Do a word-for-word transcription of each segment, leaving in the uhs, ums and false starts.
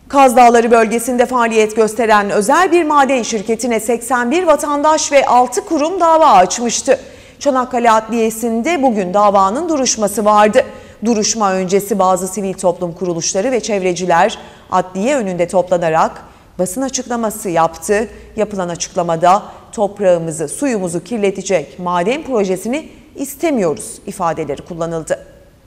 Kaz Dağları bölgesinde faaliyet gösteren özel bir maden şirketine seksen bir vatandaş ve altı kurum dava açmıştı. Çanakkale Adliyesi'nde bugün davanın duruşması vardı. Duruşma öncesi bazı sivil toplum kuruluşları ve çevreciler adliye önünde toplanarak basın açıklaması yaptı. Yapılan açıklamada toprağımızı, suyumuzu kirletecek maden projesini istemiyoruz ifadeleri kullanıldı.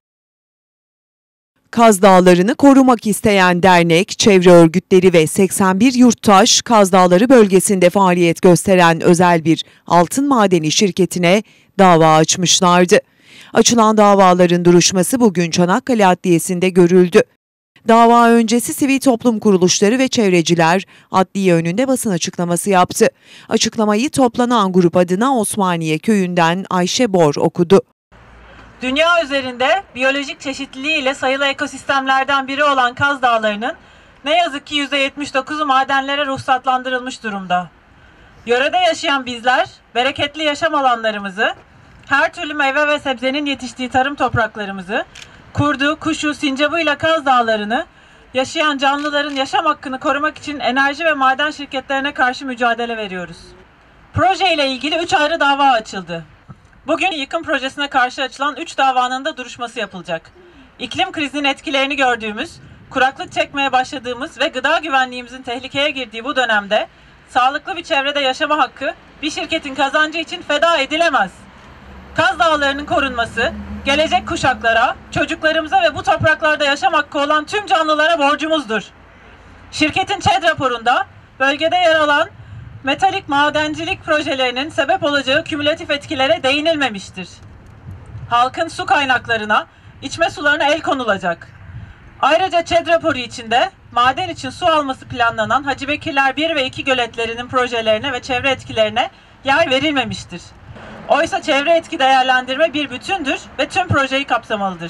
Kaz Dağları'nı korumak isteyen dernek, çevre örgütleri ve seksen bir yurttaş Kaz Dağları bölgesinde faaliyet gösteren özel bir altın madeni şirketine dava açmışlardı. Açılan davaların duruşması bugün Çanakkale Adliyesi'nde görüldü. Dava öncesi sivil toplum kuruluşları ve çevreciler adliye önünde basın açıklaması yaptı. Açıklamayı toplanan grup adına Osmaniye Köyü'nden Ayşe Bor okudu. Dünya üzerinde biyolojik çeşitliliği ile sayılı ekosistemlerden biri olan Kaz Dağları'nın ne yazık ki yüzde yetmiş dokuzu madenlere ruhsatlandırılmış durumda. Yörede yaşayan bizler, bereketli yaşam alanlarımızı, her türlü meyve ve sebzenin yetiştiği tarım topraklarımızı, kurdu, kuşu, sincabıyla Kaz Dağları'nı, yaşayan canlıların yaşam hakkını korumak için enerji ve maden şirketlerine karşı mücadele veriyoruz. Proje ile ilgili üç ayrı dava açıldı. Bugün yıkım projesine karşı açılan üç davanın da duruşması yapılacak. İklim krizinin etkilerini gördüğümüz, kuraklık çekmeye başladığımız ve gıda güvenliğimizin tehlikeye girdiği bu dönemde sağlıklı bir çevrede yaşama hakkı bir şirketin kazancı için feda edilemez. Kaz Dağları'nın korunması, gelecek kuşaklara, çocuklarımıza ve bu topraklarda yaşam hakkı olan tüm canlılara borcumuzdur. Şirketin ÇED raporunda bölgede yer alan metalik madencilik projelerinin sebep olacağı kümülatif etkilere değinilmemiştir. Halkın su kaynaklarına, içme sularına el konulacak. Ayrıca ÇED raporu içinde maden için su alması planlanan Hacı Bekirler bir ve iki göletlerinin projelerine ve çevre etkilerine yer verilmemiştir. Oysa çevre etki değerlendirme bir bütündür ve tüm projeyi kapsamalıdır.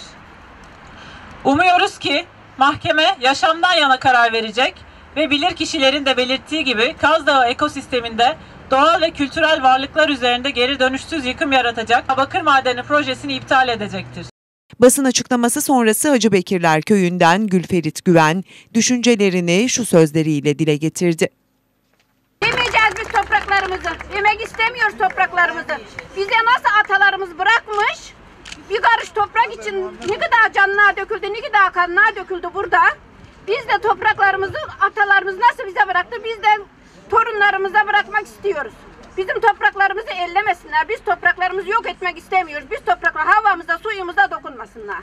Umuyoruz ki mahkeme yaşamdan yana karar verecek ve bilirkişilerin de belirttiği gibi Kaz Dağı ekosisteminde doğal ve kültürel varlıklar üzerinde geri dönüşsüz yıkım yaratacak bakır madeni projesini iptal edecektir. Basın açıklaması sonrası Hacı Bekirler Köyü'nden Gülferit Güven düşüncelerini şu sözleriyle dile getirdi. Yemeyeceğiz biz topraklarımızı. Yemek istemiyoruz topraklarımızı. Bize nasıl atalarımız bırakmış, bir karış toprak için ne kadar canlar döküldü, ne kadar kanlar döküldü burada. Biz de topraklarımızı, atalarımız nasıl bize bıraktı, biz de torunlarımıza bırakmak istiyoruz. Bizim topraklarımızı ellemesinler, biz topraklarımızı yok etmek istemiyoruz. Biz topraklar havamıza, suyumuza dokunmasınlar.